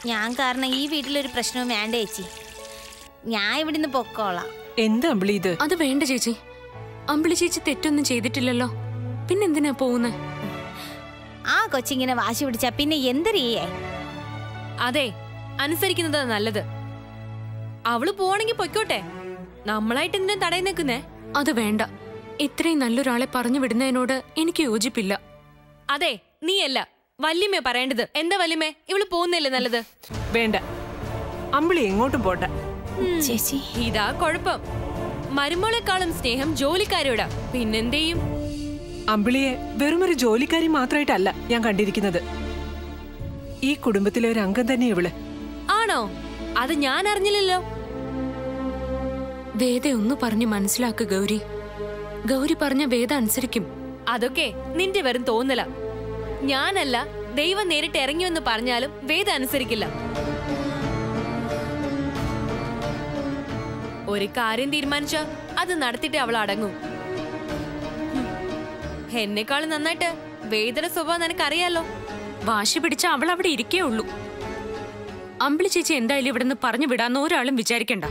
ഞാൻ കാരണം ഈ വീട്ടിലൊരു പ്രശ്നവും വേണ്ട ചേച്ചി. ഞാൻ ഇവിടുന്ന് പൊക്കോളാം. എന്താ അമ്പിളി ഇത്? അത് വേണ്ട ചേച്ചി. അമ്പിളി ചേച്ചി തെറ്റൊന്നും ചെയ്തിട്ടില്ലല്ലോ, പിന്നെന്തിനാ പോകുന്നത്? ആ കൊച്ചിങ്ങനെ വാശി പിടിച്ചാ പിന്നെ എന്തരിയേ? അതെ, അനുസരിക്കുന്നതാ നല്ലത്. അവള് പോണെങ്കി പൊയ്ക്കോട്ടെ, നമ്മളായിട്ട് എന്തിനാ തടയി നിൽക്കുന്നേ? അത് വേണ്ട. ഇത്രയും നല്ലൊരാളെ പറഞ്ഞു വിടുന്നതിനോട് എനിക്ക് യോജിപ്പില്ല. അതെ, നീയല്ല വല്യമ്മ പറയേണ്ടത്. എന്താ വല്യമ്മേ, ഇവള് പോകുന്നില്ലേ നല്ലത്? വേണ്ട, അമ്പിളി എങ്ങോട്ടും പോട്ടെ. ചേച്ചി ഇതാ കുഴപ്പം. മരുമോളെക്കാളും സ്നേഹം ജോലിക്കാരോടാ. പിന്നെന്തെയും? അമ്പിളിയെ വെറുമൊരു ജോലിക്കാരി മാത്രമായിട്ടല്ല ഞാൻ കണ്ടിരിക്കുന്നത്. ഈ കുടുംബത്തിലെ ഒരു അംഗം തന്നെ ഇവള്. ആണോ? അത് ഞാൻ അറിഞ്ഞില്ലല്ലോ. വേദ ഒന്ന് പറഞ്ഞു മനസ്സിലാക്ക് ഗൗരി. ഗൗരി പറഞ്ഞ വേദ അനുസരിക്കും. അതൊക്കെ നിന്റെ വെറും തോന്നല. ഞാനല്ല, ദൈവം നേരിട്ട് ഇറങ്ങിയെന്ന് പറഞ്ഞാലും വേദ അനുസരിക്കില്ല. ഒരു കാര്യം തീരുമാനിച്ച അത് നടത്തിയിട്ട് അവൾ അടങ്ങും. എന്നെക്കാളും നന്നായിട്ട് വേദയുടെ സ്വഭാവം നിനക്കറിയാലോ. വാശി പിടിച്ച അവൾ അവിടെ ഇരിക്കേ ഉള്ളൂ. അമ്പിളി ചേച്ചി എന്തായാലും ഇവിടെ നിന്ന് പറഞ്ഞു വിടാന്ന് ഒരാളും വിചാരിക്കണ്ട.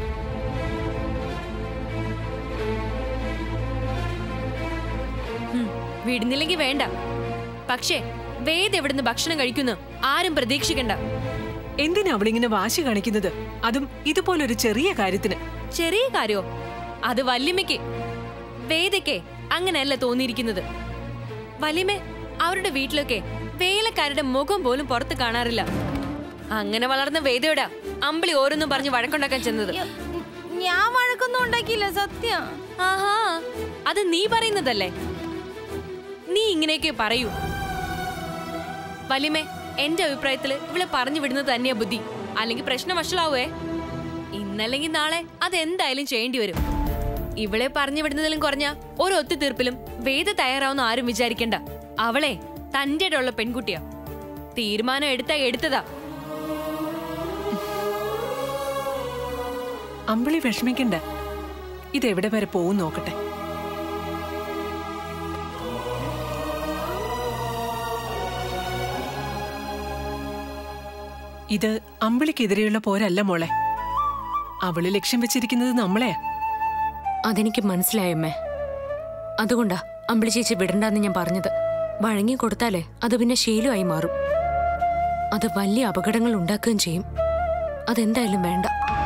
വിടുന്നില്ലെങ്കിൽ വേണ്ട. പക്ഷേ വേദ എവിടുന്ന് ഭക്ഷണം കഴിക്കുന്നു ആരും പ്രതീക്ഷിക്കണ്ട. എന്തിനാ അവളിങ്ങനെ വാശി കാണിക്കുന്നത്? അതും ഇതുപോലൊരു ചെറിയ കാര്യത്തിന്. ചെറിയ കാര്യോ? അത് വല്യമ്മയ്ക്ക്. വേദയ്ക്ക് അങ്ങനെയല്ല തോന്നിയിരിക്കുന്നത്. വല്യമ്മ അവരുടെ വീട്ടിലൊക്കെ വേലക്കാരുടെ മുഖം പോലും പുറത്ത് കാണാറില്ല. അങ്ങനെ വളർന്ന വേദയോടാ അമ്പിളി ഓരോന്നും പറഞ്ഞ് വഴക്കുണ്ടാക്കാൻ ചെന്നത്. ഞാൻ വഴക്കൊന്നും ഉണ്ടാക്കിയില്ല, സത്യം. ആഹാ, അത് നീ പറയുന്നതല്ലേ. നീ ഇങ്ങനെയൊക്കെ പറയൂ. വല്യമ്മേ, എന്റെ അഭിപ്രായത്തില് ഇവളെ പറഞ്ഞു വിടുന്നത് തന്നെയാ ബുദ്ധി. അല്ലെങ്കിൽ പ്രശ്നം വഷളാവേ. ഇന്നല്ലെങ്കിൽ നാളെ അതെന്തായാലും ചെയ്യേണ്ടി വരും. ഇവളെ പറഞ്ഞു വിടുന്നതിലും കുറഞ്ഞ ഒരു ഒത്തുതീർപ്പിലും വേദ തയ്യാറാവുന്ന ആരും വിചാരിക്കണ്ട. അവളെ തന്റെ ഉള്ള പെൺകുട്ടിയാ. തീരുമാനം എടുത്തതാ. അമ്പിളി വിഷമിക്കണ്ട. ഇതെവിടെ വരെ പോകും നോക്കട്ടെ. ഇത് അമ്പിളിക്കെതിരെയുള്ള പോരല്ല മോളെ. അവള് ലക്ഷ്യം വെച്ചിരിക്കുന്നത് നമ്മളെയാ. അതെനിക്ക് മനസ്സിലായമ്മേ. അതുകൊണ്ടാ അമ്പിളി ചേച്ചി വിടണ്ടെന്ന് ഞാൻ പറഞ്ഞത്. വഴങ്ങി കൊടുത്താലേ അത് പിന്നെ ശീലമായി മാറും. അത് വലിയ അപകടങ്ങൾ ഉണ്ടാക്കുകയും ചെയ്യും. അതെന്തായാലും വേണ്ട.